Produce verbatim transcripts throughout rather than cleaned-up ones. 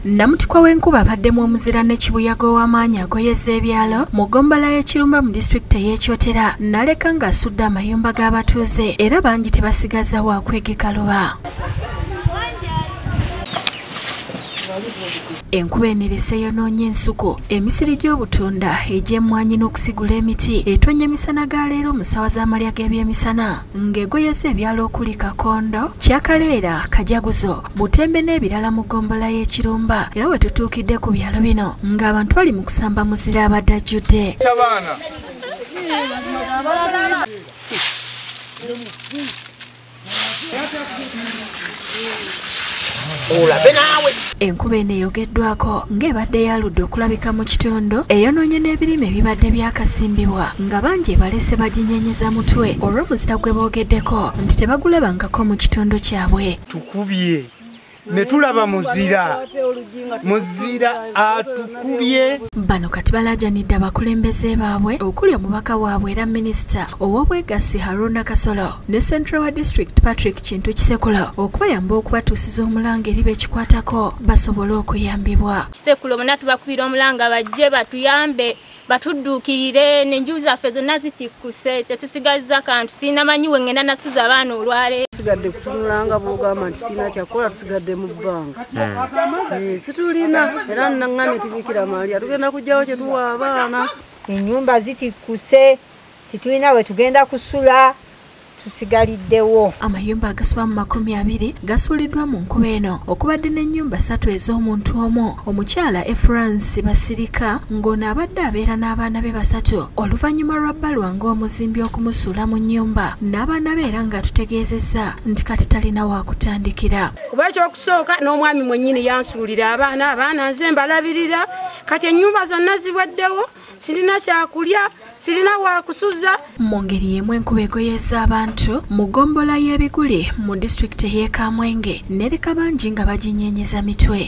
Namutikwa w'enkuba abaddemu omuzira ne kibuyaga ow'amaanyi agoyeza ebyalo mu ggombolola y'Ekirumba mu disitulikiti ey'Ekyotera n'aleka ng'asudde amayumba g'abatuuze era bangi tebasigaza wa kwegeka luba. Enkuba enerese yonoonye ensuku, emisiri gy'obutunda egy'emmwanyi n'okusigula emiti etonnya emisana ga leero mu ssaawa z'amalya g'ebyemisana ng'egoyeza ebyalo okuli Kakondo, Kyakaleera, Kajaguzo, Butembe n'ebirala mu ggombolola y'Ekirumba era we tutuukidde ku byalo bino ng'abantu bali mu kusamba muzira abadde ajjudde. Enkuba eno eyogeddwako ng'ebadde yaludde okulabika mu kitundu eyonoonye n'ebirime ebibadde byakasimbibwa nga bangi balese baginyenyeza mutwe olw'omuzira gwe boogeddeko nti tebagulabangako mu kitundu kyabwe. Tukubye ne tulaba muzira muzira atukubye. Bano kati balaajanidde abakulembeze baabwe okuli omubaka waabwe era minisita ow'obwegassi Haruna Kasolo ne Central wa District Patrick Kintu Kisekulo okubayamba okubatuusiza omulanga eri bekikwatako basobole okuyambibwa. Kisekulo bonna tubakubira omulanga bajje batuyambe batudduukirire n'enju zaffe zonna zitikkuse tetusigazza kantu sinamanyiwe ngenda nasuza abaana olwaleero. Tusigadde kutunulanga bw'ogamba nti sina kyakola tusigadde mu bbanga. Situlina era nnaŋŋamye tibikira malya tugenda kujjawo kye tuwa abaana. Ennyumba zitikkuse titulina we tugenda kusula tusigaliddewo. Amayumba agasoba mu makumi abiri gasuuliddwa mu nkuba eno okubadde n'ennyumba ssatu ez'omuntu omu omukyala Efrance Basirika ng'ono abadde abeera n'abaana be basatu oluvannyuma lwa bbalwa ng'omuzimbi okumusuula mu nnyumba n'abaana be era ng'atutegeezezza nti kati talina wa kutandikira. Kuba ekyokusooka n'omwami mwennyini yansuulira abaana abaana nze mbalabirira kati ennyumba zonna ziwaddewo sirina kyakulya sirina wa kusuza. Mu ngeri y'emu enkuba egoyeza abantu mu ggombolola y'Ebiguli mu disitulikiti y'e Kamwenge nereka bangi nga baginyenyeza mitwe.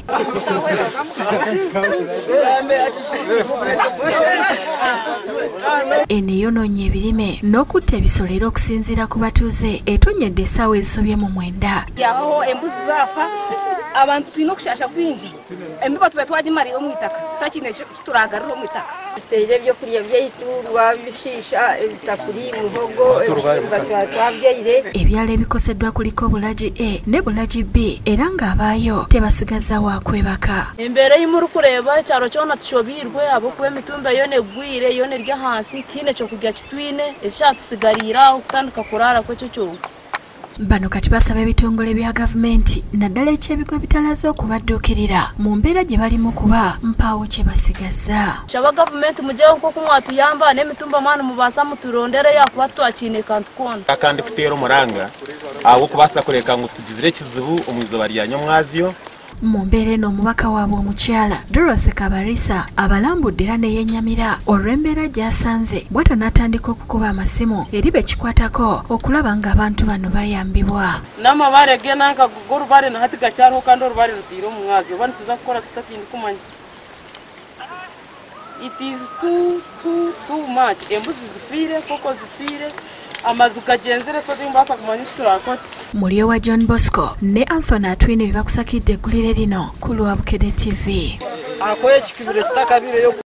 Eno eyonoonye ebirime n'okutta ebisolo era okusinziira ku batuuze etonnyedde essaawa ezisobye mu mwenda. Yaho embuzi zaafa abantu tulina okushasha kwingi embiba tube twagimalira omu itaka takine kituragarira omu itaka. Tuteire ebyokulya byaiturwa bishiisha ebitakuli muhogo ebisumba twabyaire. Ebyalo ebikoseddwa kuliko Bulagi A ne Bulagi B era ng'abaayo tebasigaza wa kwebaka. Embeera y'imuri kureba ekyaro kyona tushobirwe abokuba emitumba yona egwire yona erya hansi tiine ekyokurya kitwine ekyatusigarira okutandika kuraara kwekyo kyonka. Bano kati basaba ebitongole bya gavumenti naddala eky'ebigo bitalaze okubadduukirira mu mbeera gye balimu kuba mpaawo kye basigaza. Shaba gavumenti mujeho nk'oku mwatuyamba n'emitumba mwana mubaasa muturondereyo akuba twakiine kantu kona. Kandi kuteera omuranga awo kubaasa kureka ngu tugizire ekizibu omu izooba lya nyamwazyo. Mu mbeera eno omubaka waabwe omukyala Dorothy Kabarisa abalambudde era ne yennyamira olw'embeera gy'asanze bw'atyo n'atandika okukuba amasimu eri bekikwatako okulaba ng'abantu bano bayambibwa. N'amabaare genanka g'olubale na hati gakyaliho kandi olubale lutiire omu mwazi oba nituza kukola tutakindi kumanya. It is too too too much. Embuzi zifiire, koko zifiire, amazu gagenzere so timbaasa kumanya ekiturakora. Mulyo wa John Bosco ne Anthony Atwine bye bakusakidde eggulire lino ku Lwabukedde T V. Akoye ekikibiro kitakabire